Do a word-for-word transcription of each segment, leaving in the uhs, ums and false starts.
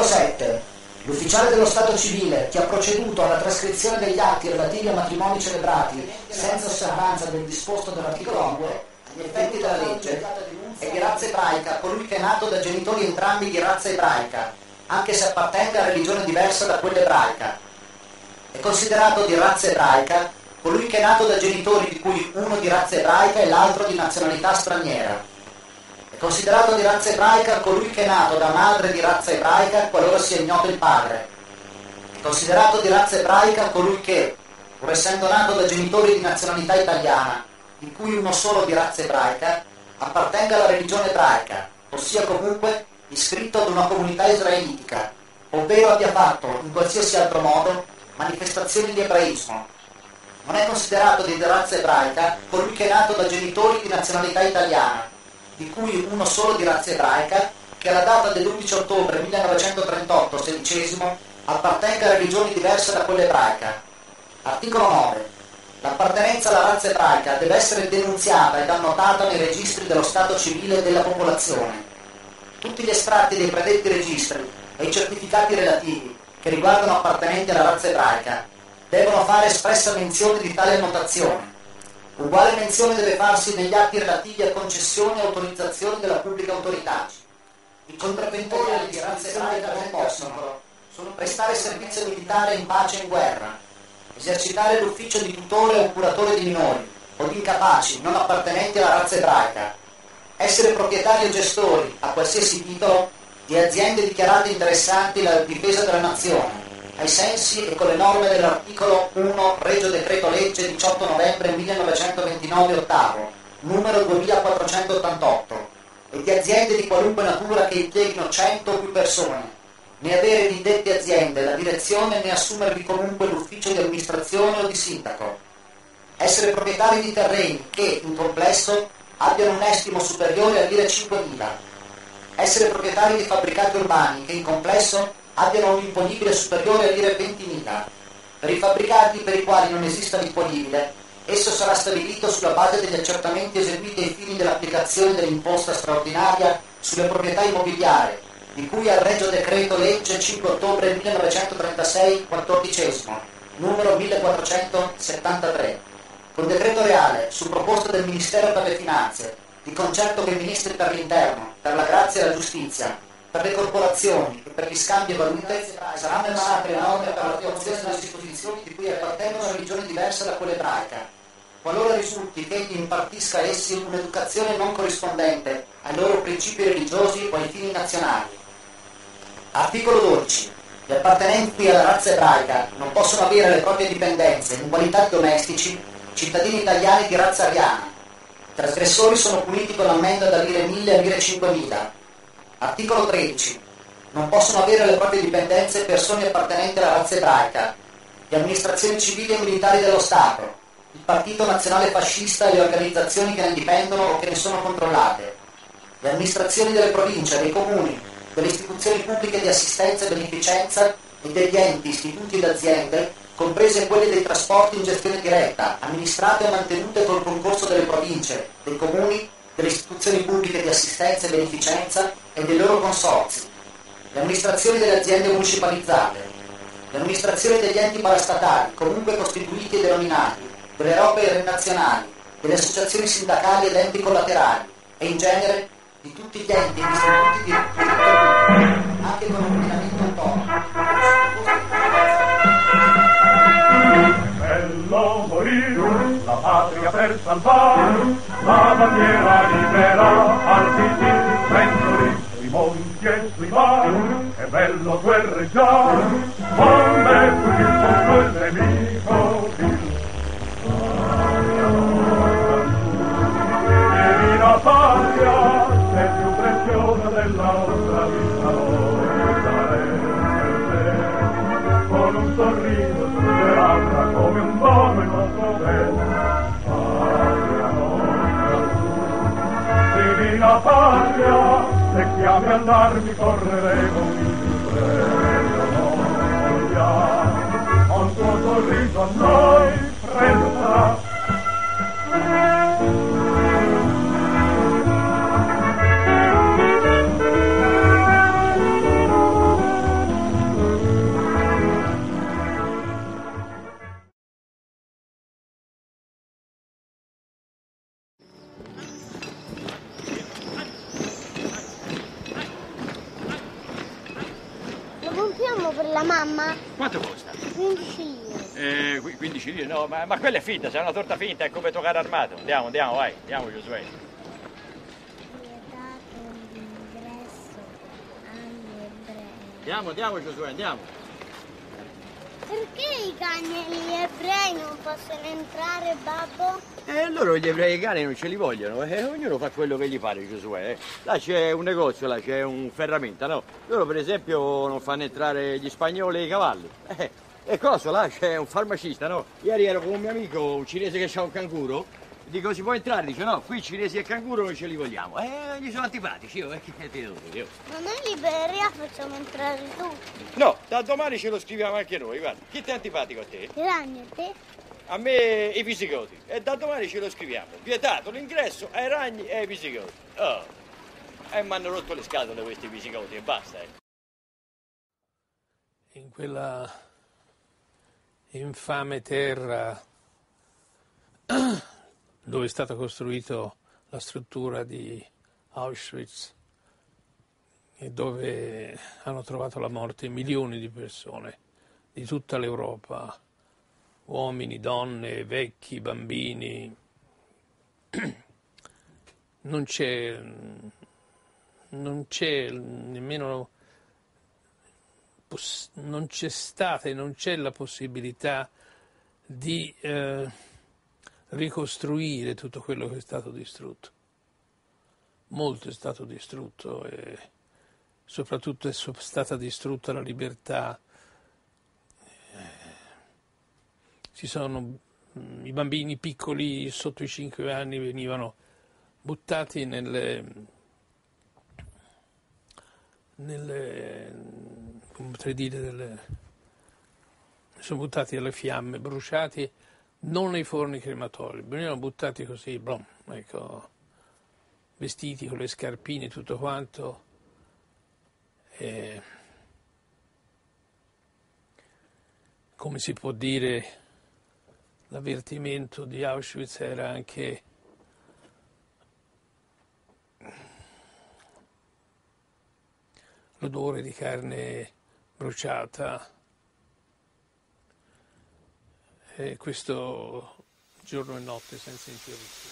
sette. L'ufficiale dello Stato civile che ha proceduto alla trascrizione degli atti relativi a matrimoni celebrati senza osservanza del disposto dell'articolo due agli effetti della legge è di razza ebraica colui che è nato da genitori entrambi di razza ebraica, anche se appartenga a religione diversa da quella ebraica. È considerato di razza ebraica colui che è nato da genitori di cui uno di razza ebraica e l'altro di nazionalità straniera. È considerato di razza ebraica colui che è nato da madre di razza ebraica qualora sia ignoto il padre. È considerato di razza ebraica colui che, pur essendo nato da genitori di nazionalità italiana, di cui uno solo di razza ebraica, appartenga alla religione ebraica, ossia comunque iscritto ad una comunità israelitica, ovvero abbia fatto, in qualsiasi altro modo, manifestazioni di ebraismo. Non è considerato di razza ebraica colui che è nato da genitori di nazionalità italiana, di cui uno solo di razza ebraica, che alla data dell'undici ottobre millenovecentotrentotto, sedicesimo, appartenga a religioni diverse da quella ebraica. Articolo nove. L'appartenenza alla razza ebraica deve essere denunziata ed annotata nei registri dello Stato civile e della popolazione. Tutti gli estratti dei predetti registri e i certificati relativi, che riguardano appartenenti alla razza ebraica, devono fare espressa menzione di tale annotazione. Uguale menzione deve farsi negli atti relativi a concessioni e autorizzazioni della pubblica autorità. I contravventori di razza ebraica non possono sono prestare servizio militare in pace e in guerra, esercitare l'ufficio di tutore o curatore di minori o di incapaci non appartenenti alla razza ebraica, essere proprietari o gestori, a qualsiasi titolo, di aziende dichiarate interessanti alla difesa della nazione, ai sensi e con le norme dell'articolo uno Regio Decreto Legge diciotto novembre millenovecentoventinove ottavo, numero duemilaquattrocentottantotto, e di aziende di qualunque natura che impieghino cento o più persone, né avere di dette aziende la direzione né assumervi comunque l'ufficio di amministrazione o di sindaco, essere proprietari di terreni che, in complesso, abbiano un estimo superiore a lire cinquemila, essere proprietari di fabbricati urbani che, in complesso, abbiano un imponibile superiore a lire ventimila. Per i fabbricati per i quali non esista l'imponibile, esso sarà stabilito sulla base degli accertamenti eseguiti ai fini dell'applicazione dell'imposta straordinaria sulle proprietà immobiliari, di cui al Regio Decreto Legge cinque ottobre millenovecentotrentasei, quattordicesimo, numero millequattrocentosettantatré, con decreto reale, su proposta del Ministero per le Finanze, di concerto con i Ministri per l'Interno, per la Grazia e la Giustizia, per le corporazioni e per gli scambi e valute, saranno emanate le norme per l'attuazione delle disposizioni di cui appartengono a religioni diverse da quella ebraica, qualora risulti che egli impartisca a essi un'educazione non corrispondente ai loro principi religiosi o ai fini nazionali. Articolo dodici. Gli appartenenti alla razza ebraica non possono avere le proprie dipendenze in qualità di domestici, cittadini italiani di razza ariana. I trasgressori sono puniti con l'ammenda da lire mille a lire cinquemila. Articolo tredici. Non possono avere le proprie dipendenze persone appartenenti alla razza ebraica, le amministrazioni civili e militari dello Stato, il Partito Nazionale Fascista e le organizzazioni che ne dipendono o che ne sono controllate, le amministrazioni delle province, dei comuni, delle istituzioni pubbliche di assistenza e beneficenza e degli enti, istituti ed aziende, comprese quelle dei trasporti in gestione diretta, amministrate e mantenute col concorso delle province, dei comuni, delle istituzioni pubbliche di assistenza e beneficenza e dei loro consorzi, le amministrazioni delle aziende municipalizzate, le amministrazioni degli enti parastatali, comunque costituiti e denominati, delle opere nazionali, delle associazioni sindacali ed enti collaterali, e in genere di tutti gli enti e gli istituti di diritto pubblico, anche con un ordinamento autonomo. Bello morire, la patria per salvare, la bandiera libera al difensori, sui monti e sui mari, è bello guerreggiare, quando è fuggito contro il nemico vil. Divina patria, è più preziosa della nostra vita, noi daremo con un sorriso sulle labbra come un dono il nostro bene. Patria nostra, divina patria, se chiami all'armi correremo in prego mondiale, con tuo sorriso a noi freddo sarà. compriamo per la mamma? Quanto costa? quindici lire. Eh, quindici lire? No, ma, ma quella è finta, se è una torta finta, è come toccare armato. Andiamo, andiamo, vai, andiamo Giosuè. Vietato l'ingresso agli ebrei. Andiamo, andiamo Giosuè, andiamo. Perché i cani e gli ebrei non possono entrare, babbo? E loro gli ebrei e i cani non ce li vogliono, eh? Ognuno fa quello che gli pare, Giosuè. Eh? Là c'è un negozio, là c'è un ferramenta, no? Loro per esempio non fanno entrare gli spagnoli e i cavalli. Eh, e cosa, là c'è un farmacista, no? Ieri ero con un mio amico, un cinese che ha un canguro. Dico, si può entrare? Dice, no, qui cinesi e canguro non ce li vogliamo. Eh, gli sono antipatici, io, eh, che te devo dire, io. Ma noi in Liberia facciamo entrare tutti. No, da domani ce lo scriviamo anche noi, guarda. Chi ti è antipatico a te? I ragni, te? A me i visigoti. E da domani ce lo scriviamo. Vietato l'ingresso ai ragni e ai visigoti. Oh. E mi hanno rotto le scatole questi visigoti e basta, eh. In quella infame terra dove è stata costruita la struttura di Auschwitz e dove hanno trovato la morte milioni di persone di tutta l'Europa, uomini, donne, vecchi, bambini. Non c'è, non c'è nemmeno, non c'è stata e non c'è la possibilità di eh, ricostruire tutto quello che è stato distrutto. Molto è stato distrutto e soprattutto è stata distrutta la libertà. Ci sono i bambini piccoli sotto i cinque anni venivano buttati nelle, nelle come potrei dire, delle, sono buttati alle fiamme, bruciati. Non nei forni crematori, venivano buttati così, blom, ecco, vestiti con le scarpine e tutto quanto. E, come si può dire, l'avvertimento di Auschwitz era anche l'odore di carne bruciata. E questo giorno e notte senza interruzione.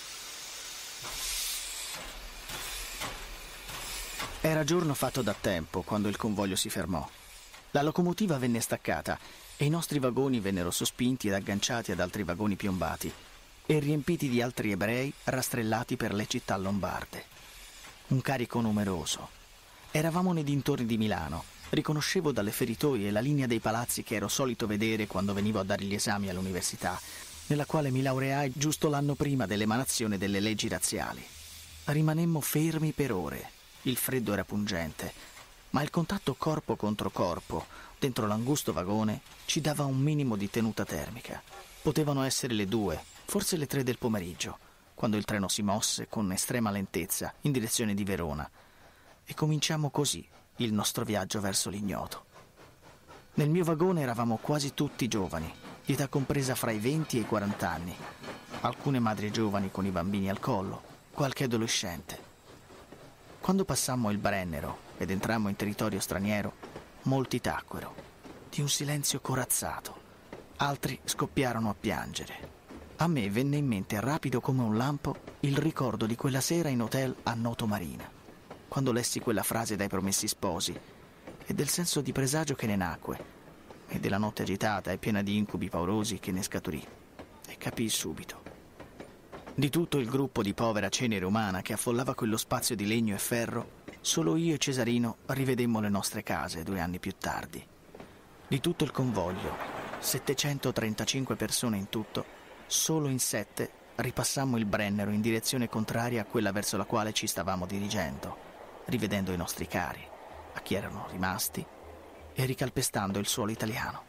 Era giorno fatto da tempo quando il convoglio si fermò. La locomotiva venne staccata e i nostri vagoni vennero sospinti ed agganciati ad altri vagoni piombati e riempiti di altri ebrei rastrellati per le città lombarde. Un carico numeroso. Eravamo nei dintorni di Milano. Riconoscevo dalle feritoie la linea dei palazzi che ero solito vedere quando venivo a dare gli esami all'università, nella quale mi laureai giusto l'anno prima dell'emanazione delle leggi razziali. Rimanemmo fermi per ore. Il freddo era pungente, ma il contatto corpo contro corpo, dentro l'angusto vagone, ci dava un minimo di tenuta termica. Potevano essere le due, forse le tre del pomeriggio, quando il treno si mosse con estrema lentezza in direzione di Verona. E cominciamo così il nostro viaggio verso l'ignoto. Nel mio vagone eravamo quasi tutti giovani, di età compresa fra i venti e i quaranta anni. Alcune madri giovani con i bambini al collo, qualche adolescente. Quando passammo il Brennero ed entrammo in territorio straniero, molti tacquero, di un silenzio corazzato. Altri scoppiarono a piangere. A me venne in mente rapido come un lampo il ricordo di quella sera in hotel a Noto Marina, quando lessi quella frase dai Promessi Sposi, e del senso di presagio che ne nacque, e della notte agitata e piena di incubi paurosi che ne scaturì, e capii subito. Di tutto il gruppo di povera cenere umana che affollava quello spazio di legno e ferro, solo io e Cesarino rivedemmo le nostre case due anni più tardi. Di tutto il convoglio, settecentotrentacinque persone in tutto, solo in sette ripassammo il Brennero in direzione contraria a quella verso la quale ci stavamo dirigendo, rivedendo i nostri cari, a chi erano rimasti, e ricalpestando il suolo italiano.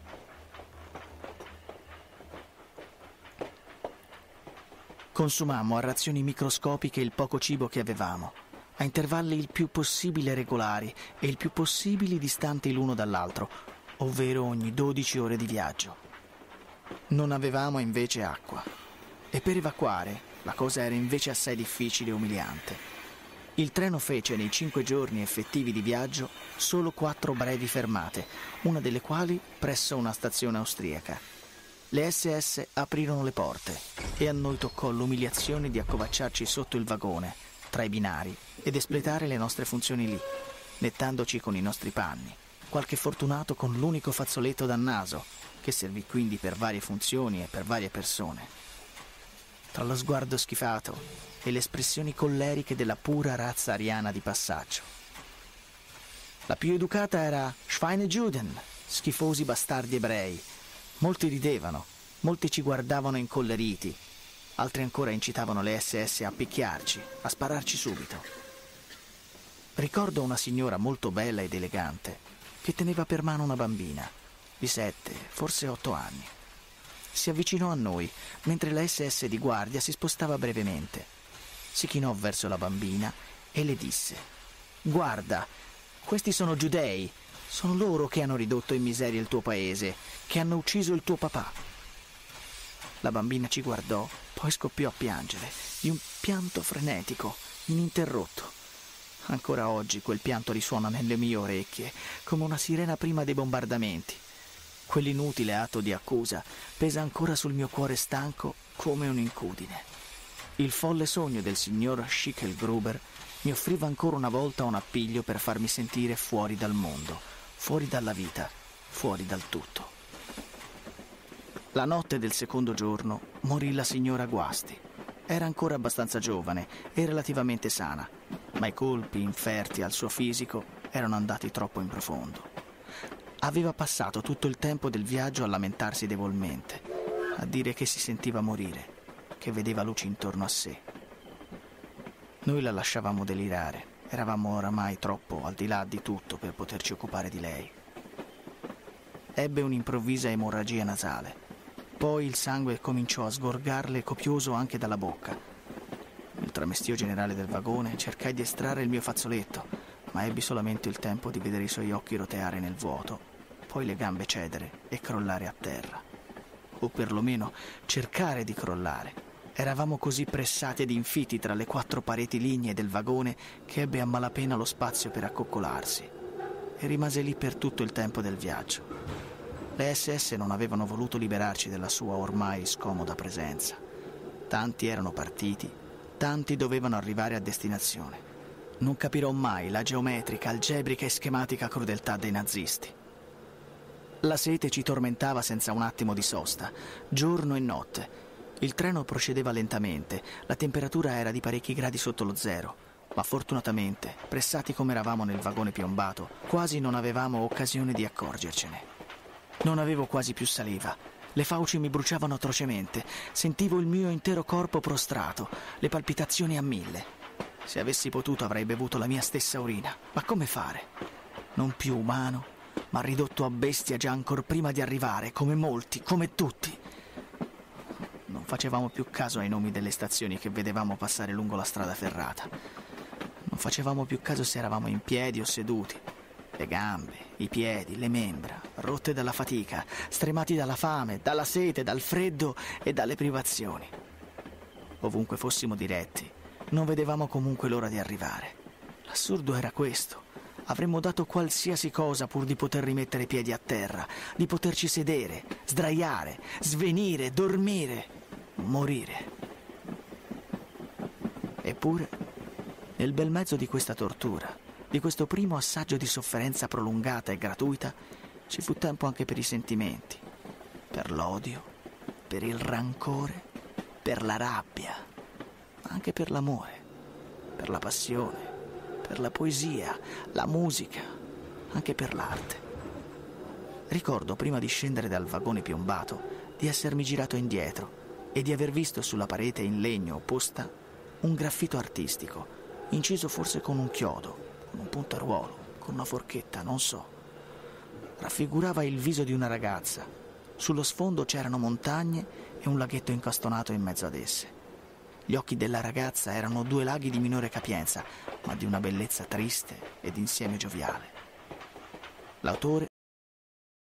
Consumammo a razioni microscopiche il poco cibo che avevamo, a intervalli il più possibile regolari e il più possibili distanti l'uno dall'altro, ovvero ogni dodici ore di viaggio. Non avevamo invece acqua, e per evacuare la cosa era invece assai difficile e umiliante. Il treno fece nei cinque giorni effettivi di viaggio solo quattro brevi fermate, una delle quali presso una stazione austriaca. Le esse esse aprirono le porte e a noi toccò l'umiliazione di accovacciarci sotto il vagone, tra i binari, ed espletare le nostre funzioni lì, nettandoci con i nostri panni, qualche fortunato con l'unico fazzoletto da naso, che servì quindi per varie funzioni e per varie persone. Tra lo sguardo schifato e le espressioni colleriche della pura razza ariana di passaggio. La più educata era Schweinejuden, schifosi bastardi ebrei. Molti ridevano, molti ci guardavano incolleriti, altri ancora incitavano le esse esse a picchiarci, a spararci subito. Ricordo una signora molto bella ed elegante che teneva per mano una bambina di sette, forse otto anni. Si avvicinò a noi mentre la esse esse di guardia si spostava brevemente. Si chinò verso la bambina e le disse: «Guarda, questi sono giudei, sono loro che hanno ridotto in miseria il tuo paese, che hanno ucciso il tuo papà». La bambina ci guardò, poi scoppiò a piangere, di un pianto frenetico, ininterrotto. Ancora oggi quel pianto risuona nelle mie orecchie, come una sirena prima dei bombardamenti. Quell'inutile atto di accusa pesa ancora sul mio cuore stanco come un'incudine. Il folle sogno del signor Schicklgruber mi offriva ancora una volta un appiglio per farmi sentire fuori dal mondo, fuori dalla vita, fuori dal tutto. La notte del secondo giorno morì la signora Guasti. Era ancora abbastanza giovane e relativamente sana, ma i colpi inferti al suo fisico erano andati troppo in profondo. Aveva passato tutto il tempo del viaggio a lamentarsi debolmente, a dire che si sentiva morire, che vedeva luci intorno a sé. Noi la lasciavamo delirare, eravamo oramai troppo al di là di tutto per poterci occupare di lei. Ebbe un'improvvisa emorragia nasale, poi il sangue cominciò a sgorgarle copioso anche dalla bocca. Nel tramestio generale del vagone cercai di estrarre il mio fazzoletto, ma ebbi solamente il tempo di vedere i suoi occhi roteare nel vuoto, poi le gambe cedere e crollare a terra. O perlomeno cercare di crollare. Eravamo così pressati ed infiti tra le quattro pareti lignee del vagone che ebbe a malapena lo spazio per accoccolarsi e rimase lì per tutto il tempo del viaggio. Le esse esse non avevano voluto liberarci della sua ormai scomoda presenza. Tanti erano partiti, tanti dovevano arrivare a destinazione. Non capirò mai la geometrica, algebrica e schematica crudeltà dei nazisti. La sete ci tormentava senza un attimo di sosta, giorno e notte. Il treno procedeva lentamente, la temperatura era di parecchi gradi sotto lo zero, ma fortunatamente, pressati come eravamo nel vagone piombato, quasi non avevamo occasione di accorgercene. Non avevo quasi più saliva, le fauci mi bruciavano atrocemente, sentivo il mio intero corpo prostrato, le palpitazioni a mille. Se avessi potuto avrei bevuto la mia stessa urina, ma come fare? Non più umano, ma ridotto a bestia già ancor prima di arrivare, come molti, come tutti. Non facevamo più caso ai nomi delle stazioni che vedevamo passare lungo la strada ferrata. Non facevamo più caso se eravamo in piedi o seduti. Le gambe, i piedi, le membra, rotte dalla fatica, stremati dalla fame, dalla sete, dal freddo e dalle privazioni. Ovunque fossimo diretti, non vedevamo comunque l'ora di arrivare. L'assurdo era questo. Avremmo dato qualsiasi cosa pur di poter rimettere i piedi a terra, di poterci sedere, sdraiare, svenire, dormire, morire. Eppure, nel bel mezzo di questa tortura, di questo primo assaggio di sofferenza prolungata e gratuita, ci fu tempo anche per i sentimenti, per l'odio, per il rancore, per la rabbia, ma anche per l'amore, per la passione, per la poesia, la musica, anche per l'arte. Ricordo, prima di scendere dal vagone piombato, di essermi girato indietro e di aver visto sulla parete in legno opposta un graffito artistico, inciso forse con un chiodo, con un puntaruolo, con una forchetta, non so. Raffigurava il viso di una ragazza. Sullo sfondo c'erano montagne e un laghetto incastonato in mezzo ad esse. Gli occhi della ragazza erano due laghi di minore capienza, ma di una bellezza triste ed insieme gioviale. L'autore